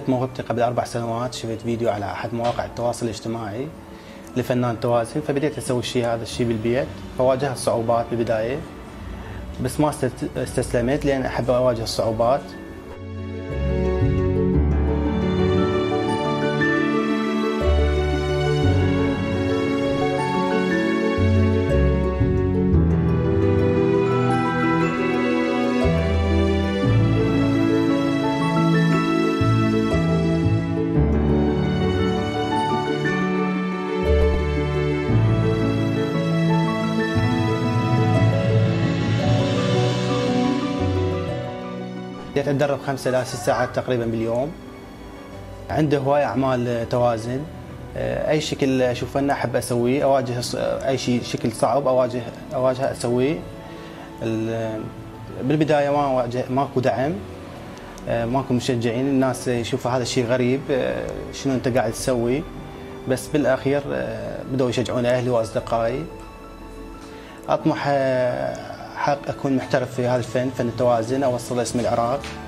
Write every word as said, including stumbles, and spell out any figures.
اكتشفت موهبتي قبل أربع سنوات. شفت فيديو على أحد مواقع التواصل الاجتماعي لفنان توازن، فبديت أسوي الشيء هذا الشيء بالبيت. فواجهت صعوبات بالبداية بس ما استسلمت لأن أحب أواجه الصعوبات. بديت أتدرب خمسة إلى ست ساعات تقريبا باليوم. عندي هواية أعمال توازن، أي شكل أشوف أنه أحب أسويه، أواجه أي شيء شكل صعب أواجه أواجهه أسويه. بالبداية ما أواجه ماكو دعم، ماكو مشجعين، الناس يشوفوا هذا الشيء غريب، شنو أنت قاعد تسوي؟ بس بالأخير بدأوا يشجعون أهلي وأصدقائي. أطمح حق أكون محترف في هذا الفن، فن التوازن، أوصل اسم العراق.